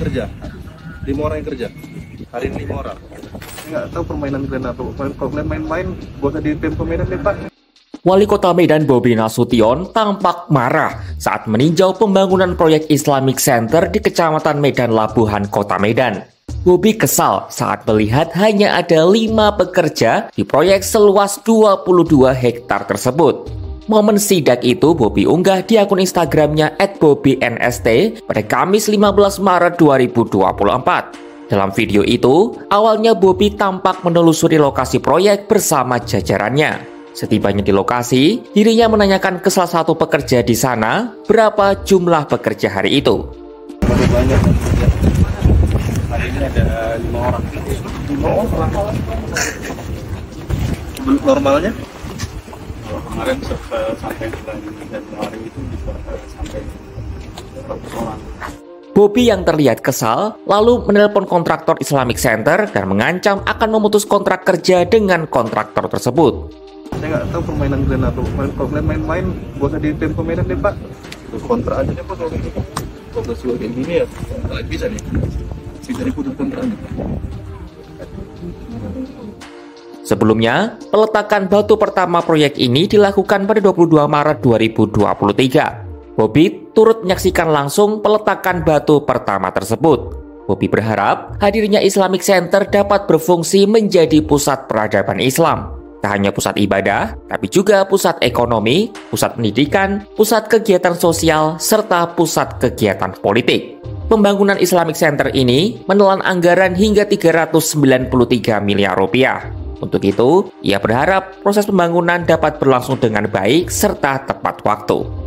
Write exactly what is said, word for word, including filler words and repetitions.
kerja, lima orang yang kerja. Hari ini lima orang. Saya nggak tahu permainan kalian apa. Kalau kalian main-main, gak usah di Pemko Medan deh, Pak. Wali Kota Medan Bobi Nasution tampak marah saat meninjau pembangunan proyek Islamic Center di Kecamatan Medan Labuhan, Kota Medan. Bobi kesal saat melihat hanya ada lima pekerja di proyek seluas dua puluh dua hektar tersebut. Momen sidak itu Bobi unggah di akun Instagramnya et bobi n s t pada Kamis lima belas Maret dua ribu dua puluh empat. Dalam video itu, awalnya Bobi tampak menelusuri lokasi proyek bersama jajarannya. Setibanya di lokasi, dirinya menanyakan ke salah satu pekerja di sana berapa jumlah pekerja hari itu. Lebih banyak. Hari ini ada lima orang. Lima orang. Normalnya? Kemarin sampai bulan Januari itu bisa sampai seratus orang. Bobi yang terlihat kesal lalu menelpon kontraktor Islamic Center dan mengancam akan memutus kontrak kerja dengan kontraktor tersebut. Saya nggak tahu permainan kalian apa. Kalau kalian main-main, gak usah di Pemko Medan deh, Pak. Itu kontrak aja deh, Pak. Kalau gitu, kalau sesuai kayak gini ya, nggak bisa nih. Bisa diputus kontraknya. Sebelumnya, peletakan batu pertama proyek ini dilakukan pada dua puluh dua Maret dua ribu dua puluh tiga. Bobi turut menyaksikan langsung peletakan batu pertama tersebut. Bobi berharap hadirnya Islamic Center dapat berfungsi menjadi pusat peradaban Islam. Tak hanya pusat ibadah, tapi juga pusat ekonomi, pusat pendidikan, pusat kegiatan sosial, serta pusat kegiatan politik. Pembangunan Islamic Center ini menelan anggaran hingga tiga ratus sembilan puluh tiga miliar rupiah. Untuk itu, ia berharap proses pembangunan dapat berlangsung dengan baik serta tepat waktu.